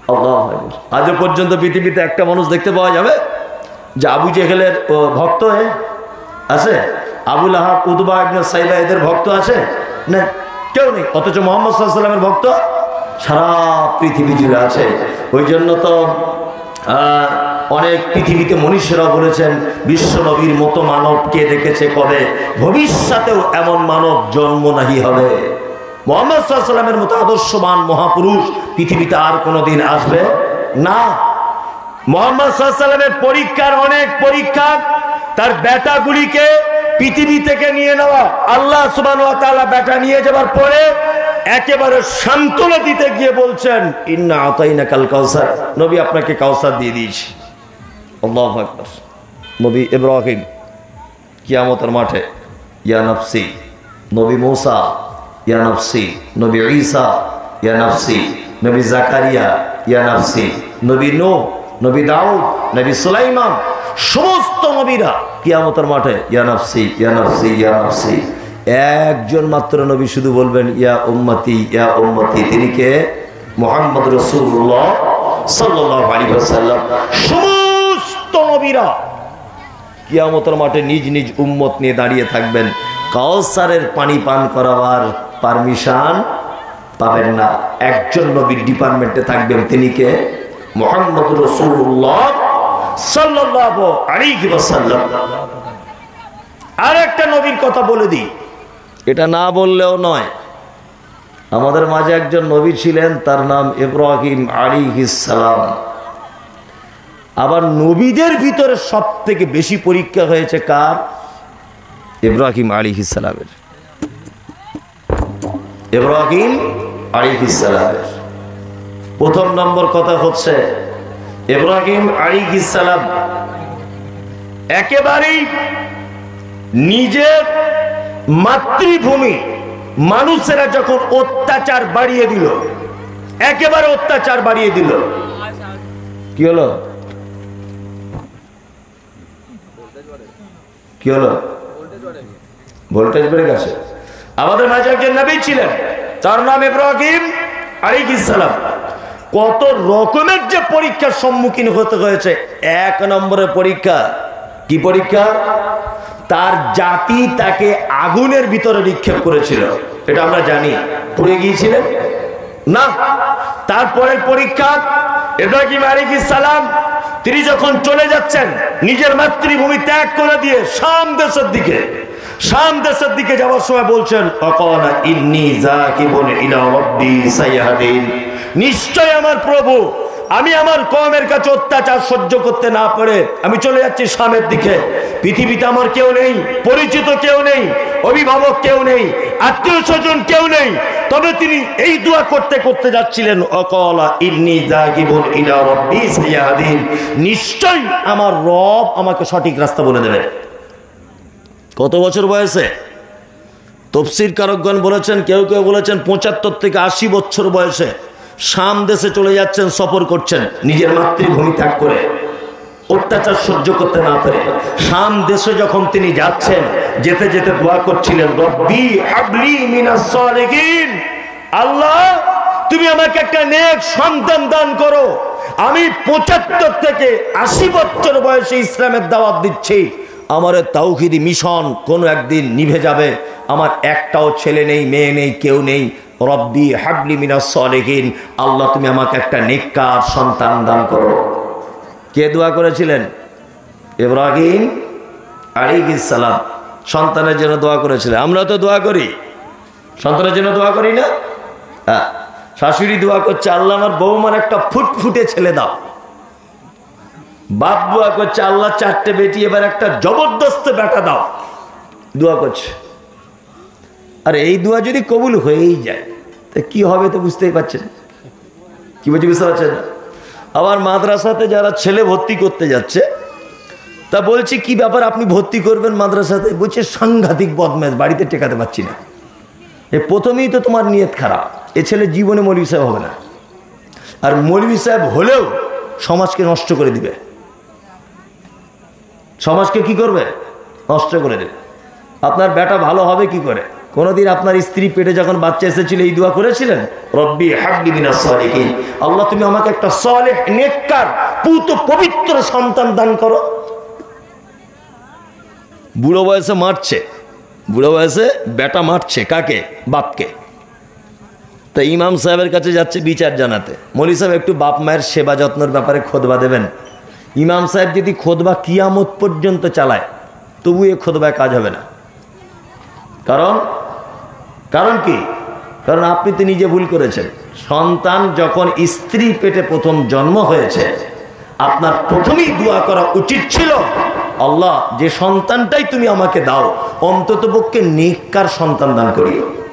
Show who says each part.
Speaker 1: আজও পর্যন্ত পৃথিবীতে একটা মানুষ দেখতে পাওয়া যাবে যে আবু জেহেলের ভক্ত আছে, আবুল আহাব, উতবা ইবনে সাইবা এদের ভক্ত আছে না? কেউ নেই। অথচ মুহাম্মদ সাল্লাল্লাহু আলাইহি ওয়াসাল্লামের ভক্ত সারা পৃথিবী জুড়ে আছে। ওই জন্য তো অনেক পৃথিবীতে মনীষীরা বলেছেন বিশ্ব নবীর মতো মানব কে দেখেছে কবে, ভবিষ্যতেও এমন মানব জন্ম নাহি হবে। মুহাম্মদ সাল্লাল্লাহু আলাইহি ওয়াসাল্লামের মতো আদর্শবান মহাপুরুষ পৃথিবীতে আর কোনোদিন আসবে না। মুহাম্মদ সাল্লাল্লাহু আলাইহি ওয়াসাল্লামের পরীক্ষার অনেক পরীক্ষা, তার বেটাগুলিকে পৃথিবী থেকে নিয়ে নেওয়া। আল্লাহ সুবহানাহু ওয়া তাআলা বেটা নিয়ে যাবার পরে একেবারে সান্ত্বনা দিতে গিয়ে বলছেন, ইন্না আতাইনাকাল কাউসার, নবী আপনাকে কাউসার দিয়ে দিয়েছি। আল্লাহু আকবার। নবী ইব্রাহিম কিয়ামতের মাঠে ইয়া নাফসি, নবী মূসা ইয়া নাফসি, নবী ঈসা ইয়া নাফসি, নবী জাকারিয়া ইয়া নাফসি, নবী নূহ, নবী দাউদ, নবী সুলাইমান, সমস্ত নবীরা কিয়ামতের মাঠে ইয়া নাফসি ইয়া নাফসি ইয়া নাফসি। একজন মাত্র নবী শুধু বলবেন ইয়া উম্মতি ইয়া উম্মতি। তিনি কে? মুহাম্মদ রাসূলুল্লাহ সাল্লাল্লাহু আলাইহি ওয়াসাল্লাম। সমস্ত নবীরা কিয়ামতের মাঠে নিজ নিজ উম্মত নিয়ে দাঁড়িয়ে থাকবেন। কাউসারের পানি পান করাবার পারমিশন পাবেন না। একজন নবীর ডিপার্টমেন্টে থাকবেন, তিনি কে? মুহাম্মদ রাসূলুল্লাহ সাল্লাল্লাহু আলাইহি ওয়াসাল্লাম। আর একটা নবীর কথা বলে দিই, এটা না বললেও নয়। আমাদের মাঝে একজন নবী ছিলেন, তার নাম ইব্রাহিম আলাইহিস সালাম। আবার নবীদের ভিতরে সব থেকে বেশি পরীক্ষা হয়েছে কার? ইব্রাহিম আলাইহিস সালামের। ইব্রাহিম আলাইহিস সালামের প্রথম নম্বর কথা হচ্ছে, ইব্রাহিম আলাইহিস সালাম একেবারেই নিজের মাতৃভূমি মানুষেরা যখন অত্যাচার বাড়িয়ে দিল, একেবারে অত্যাচার বাড়িয়ে দিল, কি হলো? কি হলো? ভোল্টেজ বেড়ে গেছে। আমাদের মাঝে একজন নবী ছিলেন, তার নাম ইব্রাহিম আলাইহিস সালাম। কত রকমের যে পরীক্ষার সম্মুখীন হতে হয়েছে। এক নম্বরের পরীক্ষা কি পরীক্ষা? তার জাতি তাকে আগুনের ভিতরে নিক্ষেপ করেছিল, এটা আমরা জানি। পুড়ে গিয়েছিলেন না? তারপরের পরীক্ষা ইব্রাহিম আলাইহিস সালাম, তিনি যখন চলে যাচ্ছেন নিজের মাতৃভূমি ত্যাগ করে দিয়ে শাম দেশের দিকে যাওয়ার সময় বলছেন, আকালা ইন্নী যাকিবুন ইলা রাব্বি সাইয়াহদিন, নিশ্চয় আমার প্রভু, আমি আমার কওমের কাছে অত্যাচার সহ্য করতে না পারে আমি চলে যাচ্ছি শামের দিকে। পৃথিবীতে আমার কেউ নেই, পরিচিত কেউ নেই, অভিভাবক কেউ নেই, আত্মীয় স্বজন কেউ নেই। তবে তিনি এই দোয়া করতে করতে যাচ্ছিলেন, আকালা ইন্নী যাকিবুন ইলা রাব্বি সাইয়াহদিন, নিশ্চয় আমার রব আমাকে সঠিক রাস্তা বলে দেবে। কত বছর বয়সে? তাফসীর কারকগণ বলেছেন, কেউ কেউ বলেছেন 75 থেকে 80 বছর বয়সে শাম দেশে চলে যাচ্ছেন, সফর করছেন নিজের মাতৃভূমি ত্যাগ করে, অত্যাচার সহ্য করতে না পারে। শাম দেশে যখন তিনি যাচ্ছেন, যেতে যেতে দোয়া করছিলেন, রব্বি হাবলি মিনাস সালিহিন, আল্লাহ তুমি আমাকে একটা নেক সন্তান দান করো। আমি 75 থেকে 80 বছর বয়সে ইসলামের দাওয়াত দিচ্ছি, আমার তাওহীদি মিশন কোনো একদিন নিভে যাবে। আমার একটাও ছেলে নেই, মেয়ে নেই, কেউ নেই। রব্বি হাবলি মিনাস সালিহিন, আল্লাহ তুমি আমাকে একটা নেককার সন্তান দান করো। কে দোয়া করেছিলেন? ইব্রাহিম আলাইহিস সালাম সন্তানের জন্য দোয়া করেছিলেন। আমরা তো দোয়া করি, সন্তানের জন্য দোয়া করি না? হ্যাঁ, শাশুড়ি দোয়া করছে, আল্লাহ আমার বৌমার একটা ফুটফুটে ছেলে দাও। বাপ দোয়া করছে, আল্লাহ 4টে বেটি, এবার একটা জবরদস্ত বেটা দাও। দোয়া করছে। আর এই দোয়া যদি কবুল হয়েই যায় তা কি হবে তো বুঝতেই পারছেন। কি বলছি, বুঝতে পারছেন? আবার মাদ্রাসাতে যারা ছেলে ভর্তি করতে যাচ্ছে, তা বলছি কি ব্যাপার আপনি ভর্তি করবেন মাদ্রাসাতে? বলছে সাংঘাতিক বদমাশ, বাড়িতে টেকাতে পারছি না। প্রথমেই তো তোমার নিয়ত খারাপ, এ ছেলে জীবনে মৌলভী সাহেব হবে না, আর মৌলভী সাহেব হলেও সমাজকে নষ্ট করে দিবে। সমাজকে কি করবে? নষ্ট করে দেবে। আপনার বেটা ভালো হবে কি করে? কোনদিন আপনার স্ত্রী পেটে যখন বাচ্চা এসেছিল এই দোয়া করেছিলেন? রব্বি হাবলি মিনাস সালিহিন, আল্লাহ তুমি আমাকে একটা সালেহ নেককার পুত পবিত্র সন্তান দান করো। বুড়ো বয়সে মারছে, বুড়ো বয়সে বেটা মারছে কাকে? বাপকে। তা ইমাম সাহেবের কাছে যাচ্ছে বিচার জানাতে, মৌলী সাহেব একটু বাপ মায়ের সেবা যত্নের ব্যাপারে খোদবা দেবেন। ইমাম সাহেব যদি খোদবা কিয়ামত পর্যন্ত চালায় তবু এ খোদবায় কাজ হবে না। কারণ কি? কারণ আপনি তো নিজে ভুল করেছেন। সন্তান যখন স্ত্রী পেটে প্রথম জন্ম হয়েছে, আপনার প্রথমেই দোয়া করা উচিত ছিল, আল্লাহ যে সন্তানটাই তুমি আমাকে দাও অন্ততপক্ষে নেককার সন্তান দান করিও।